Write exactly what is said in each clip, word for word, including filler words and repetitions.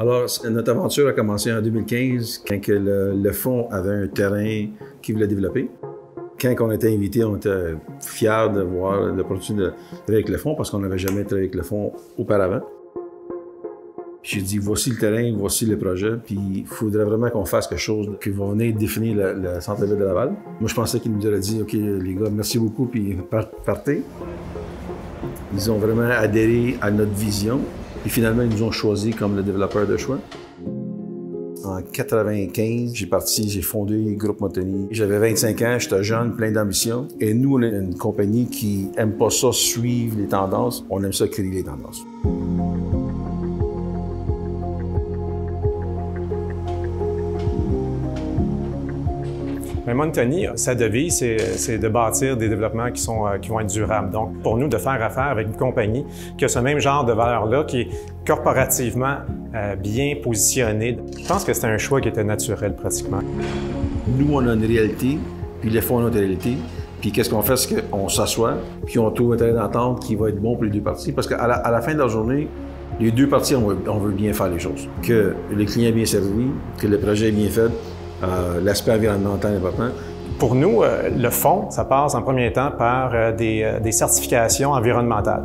Alors, notre aventure a commencé en deux mille quinze, quand que le, le fonds avait un terrain qu'il voulait développer. Quand on était invité, on était fiers de voir l'opportunité de travailler avec le fonds parce qu'on n'avait jamais travaillé avec le fonds auparavant. J'ai dit, voici le terrain, voici le projet, puis il faudrait vraiment qu'on fasse quelque chose qui va venir définir le, le centre-ville de Laval. Moi, je pensais qu'ils nous auraient dit, OK, les gars, merci beaucoup, puis partez. Ils ont vraiment adhéré à notre vision, et finalement, ils nous ont choisi comme le développeur de choix. En quatre-vingt-quinze, j'ai parti, j'ai fondé Groupe Montagny. J'avais vingt-cinq ans, j'étais jeune, plein d'ambition. Et nous, on est une compagnie qui aime pas ça suivre les tendances, on aime ça créer les tendances. Mais Montagny, sa devise, c'est de bâtir des développements qui, sont, qui vont être durables. Donc, pour nous, de faire affaire avec une compagnie qui a ce même genre de valeur-là, qui est corporativement euh, bien positionnée, je pense que c'était un choix qui était naturel, pratiquement. Nous, on a une réalité, puis les fonds ont une réalité. Puis qu'est-ce qu'on fait? C'est qu'on s'assoit, puis on trouve un terrain d'entente qui va être bon pour les deux parties. Parce qu'à la, à la fin de la journée, les deux parties, on veut, on veut bien faire les choses. Que le client est bien servi, que le projet est bien fait, Euh, l'aspect environnemental est important. Pour nous, euh, le fonds, ça passe en premier temps par euh, des, euh, des certifications environnementales.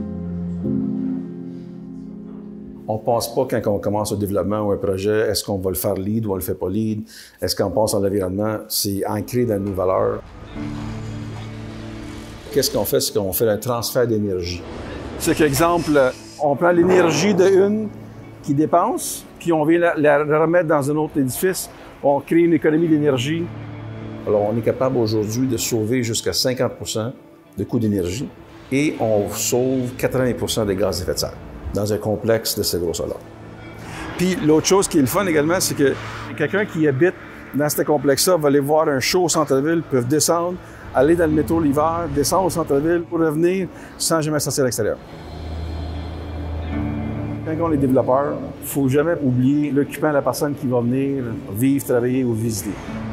On ne pense pas quand on commence un développement ou un projet, est-ce qu'on va le faire lead ou on ne le fait pas lead? Est-ce qu'on pense à l'environnement? C'est ancré dans nos valeurs. Qu'est-ce qu'on fait? C'est qu'on fait un transfert d'énergie. C'est qu'exemple, on prend l'énergie d'une qui dépense, puis on vient la, la remettre dans un autre édifice. On crée une économie d'énergie. Alors, on est capable aujourd'hui de sauver jusqu'à cinquante pour cent de coûts d'énergie et on sauve quatre-vingts pour cent des gaz à effet de serre dans un complexe de ces grosseurs-là. Puis, l'autre chose qui est le fun également, c'est que quelqu'un qui habite dans ce complexe-là va aller voir un show au centre-ville, peuvent descendre, aller dans le métro l'hiver, descendre au centre-ville pour revenir sans jamais sortir à l'extérieur. Quand on est développeur, il ne faut jamais oublier l'occupant, la personne qui va venir vivre, travailler ou visiter.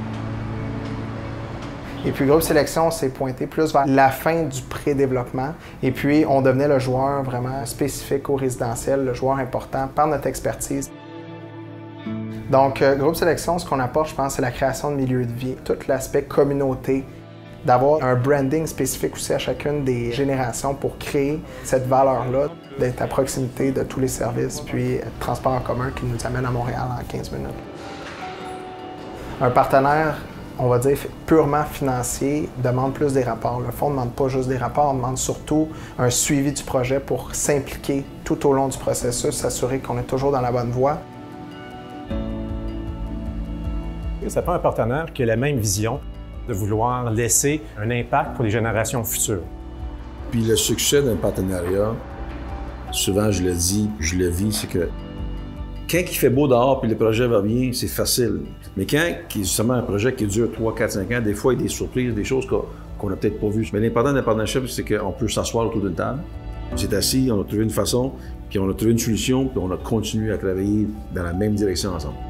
Et puis, Groupe Sélection s'est pointé plus vers la fin du pré-développement. Et puis, on devenait le joueur vraiment spécifique au résidentiel, le joueur important par notre expertise. Donc, Groupe Sélection, ce qu'on apporte, je pense, c'est la création de milieux de vie, tout l'aspect communauté, d'avoir un branding spécifique aussi à chacune des générations pour créer cette valeur-là, d'être à proximité de tous les services, puis transport en commun qui nous amène à Montréal en quinze minutes. Un partenaire, on va dire, purement financier, demande plus des rapports. Le fonds ne demande pas juste des rapports, on demande surtout un suivi du projet pour s'impliquer tout au long du processus, s'assurer qu'on est toujours dans la bonne voie. Ça prend un partenaire qui a la même vision, de vouloir laisser un impact pour les générations futures. Puis le succès d'un partenariat, souvent je le dis, je le vis, c'est que quand il fait beau dehors puis le projet va bien, c'est facile. Mais quand il y a justement un projet qui dure trois, quatre, cinq ans, des fois il y a des surprises, des choses qu'on n'a peut-être pas vues. Mais l'important d'un partenariat, c'est qu'on peut s'asseoir autour d'une table. On s'est assis, on a trouvé une façon, puis on a trouvé une solution, puis on a continué à travailler dans la même direction ensemble.